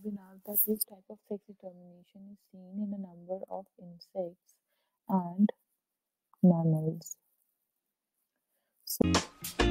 been asked that this type of sex determination is seen in a number of insects and mammals. So,